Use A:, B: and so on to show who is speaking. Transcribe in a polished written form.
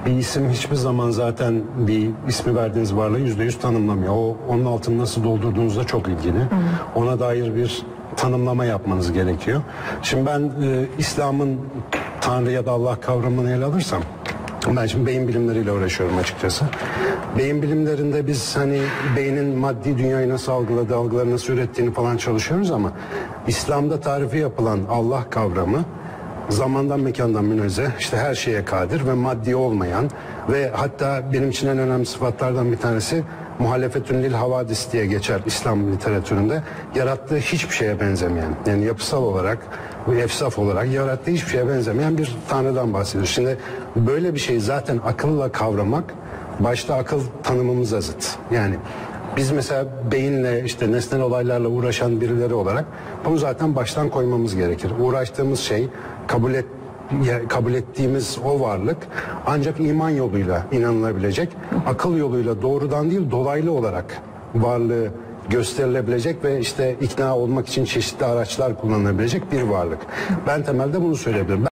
A: bir isim hiçbir zaman zaten bir ismi verdiğiniz varlığı %100 tanımlamıyor. Onun altını nasıl doldurduğunuzda çok ilgili. Ona dair bir tanımlama yapmanız gerekiyor. Şimdi ben İslam'ın Tanrı ya da Allah kavramını ele alırsam, ben şimdi beyin bilimleriyle uğraşıyorum açıkçası. Beyin bilimlerinde biz hani beynin maddi dünyayı nasıl algıladığı, algıları nasıl ürettiğini falan çalışıyoruz ama İslam'da tarifi yapılan Allah kavramı zamandan mekandan münezzeh, işte her şeye kadir ve maddi olmayan ve hatta benim için en önemli sıfatlardan bir tanesi muhalefetün lil havadis diye geçer İslam literatüründe. Yarattığı hiçbir şeye benzemeyen, yani yapısal olarak ve efsaf olarak yarattığı hiçbir şeye benzemeyen bir tanrıdan bahsediyoruz. Şimdi böyle bir şeyi zaten akılla kavramak başta akıl tanımımıza zıt. Yani biz mesela beyinle, işte nesnel olaylarla uğraşan birileri olarak bunu zaten baştan koymamız gerekir. Uğraştığımız şey, kabul ettiğimiz o varlık ancak iman yoluyla inanılabilecek, akıl yoluyla doğrudan değil dolaylı olarak varlığı gösterilebilecek ve işte ikna olmak için çeşitli araçlar kullanılabilecek bir varlık. Ben temelde bunu söyleyebilirim.